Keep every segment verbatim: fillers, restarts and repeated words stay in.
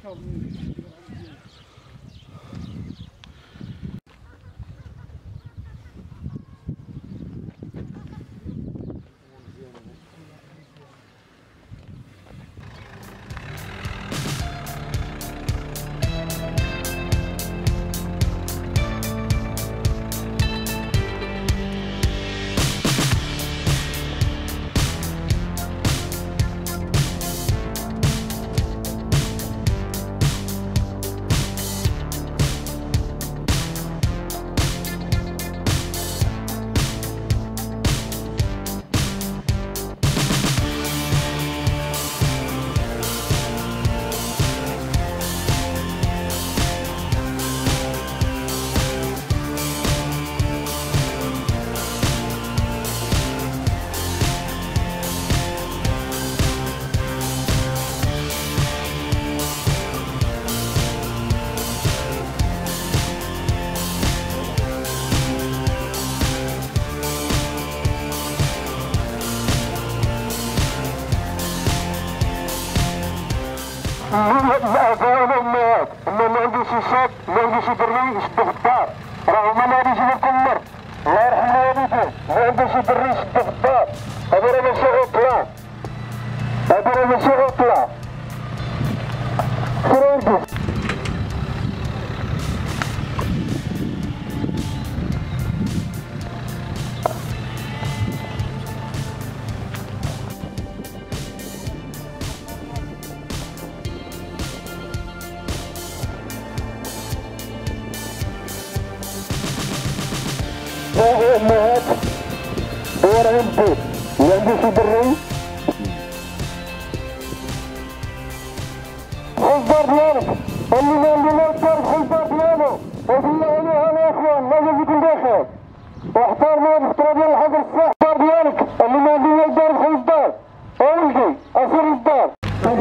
الأمهات اللي ما عندوش شاب ما عندوش دري يشدو في الدار، راه هما اللي غادي يجيبو لكم المر، الله يرحم والديكم، ما عندوش دري يشدو في الدار، هادو راه ماشي عطلة، هادو راه ماشي عطلة. فرونتو هاهي أمهات دورهم بيت اللي عنده شي دري دخل الدار ديالك، اللي ما اللي ما يقدر يدخل الدار ديالو، وبالله عليها يا اخوان الله يجازيكم بخير، واحترموا هاد الفترة ديال الحظر الصحي الدار ديالك، اللي ما عنده يقدر يدخل الدار، اولدي اسير للدار.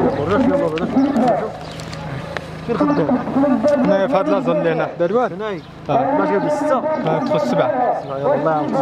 فين خدام؟ هنايا في هاد لاصون اللي هنا حدا الواد هنايا اه باش قبل ستة تدخل السبعة سبعة يلا الله يعاونك.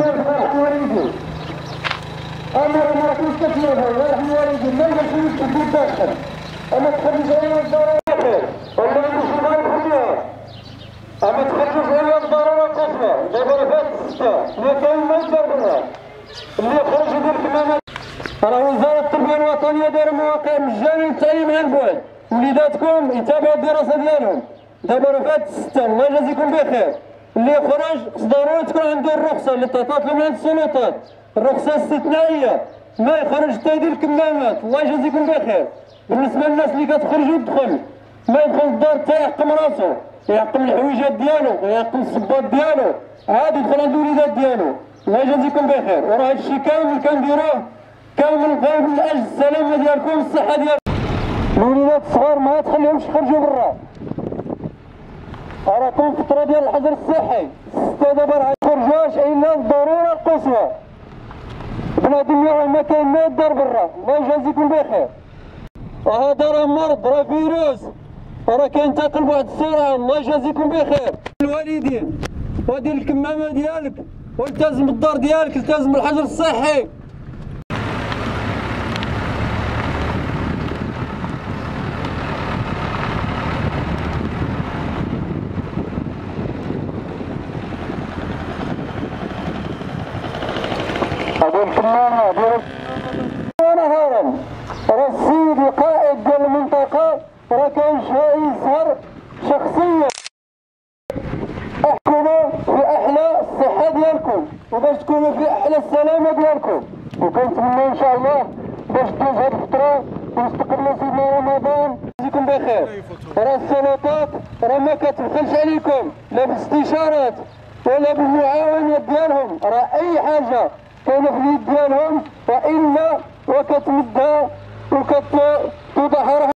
انا ما كنتش كتلوها الله يرحم والديك ما يمشيش في الداخل، اما تخرجوا عليا الدار بخير والله يمشي ما يخليها، اما تخرجوا عليا الضروره القصوى دابا راه فات الستة اللي كاين ما يدار برا اللي يخرج يدير كمامات. راه وزاره التربيه الوطنيه دايره مواقع مجانيه للتعليم عن بعد، وليداتكم يتابعوا الدراسه ديالهم، دابا راه فات الستة الله يجازيكم بخير، اللي يخرج خص ضروري تكون عنده الرخصه اللي تعطات له من عند السلطات، الرخصه الاستثنائيه، ما يخرج حتى يدير الكمامات الله يجازيكم بخير. بالنسبه للناس اللي كتخرج وتدخل ما يدخل الدار حتى يعقم راسو، يعقم الحويجات ديالو ويعقم الصباط ديالو، عاد يدخل عند الوليدات ديالو الله يجازيكم بخير. وراه هادشي كامل كنديروه كامل من اجل السلامه ديالكم الصحه ديالكم. الوليدات الصغار ما تخليهمش يخرجوا برا، راكم فترة ديال الحظر الصحي، ستة دابا راه ميخرجوهاش الا الضرورة القصوى، بنادم راه ما كاين ما يدار برا الله يجازيكم بخير. وهذا راه مرض راه فيروس راه كينتقل بواحد السرعة الله يجازيكم بخير. الوالدين ودير الكمامة ديالك والتزم بالدار ديالك، التزم بالحظر الصحي. هذه الكمامة ديال نهارا راه السيد القائد ديال المنطقة راه كان يظهر شخصيا احكموا في احلى الصحة ديالكم وباش تكونوا في احلى السلامة ديالكم، وكنتمنى ان شاء الله باش تدوز هاد الفترة ونستقبلوا سيدنا رمضان يجزيكم بخير. راه السلطات راه ما كتبخلش عليكم لا بالاستشارات ولا بالمعاونات ديالهم، راه اي حاجة كاينه في اليد ديالهم والا وكتمدها وكتوضعها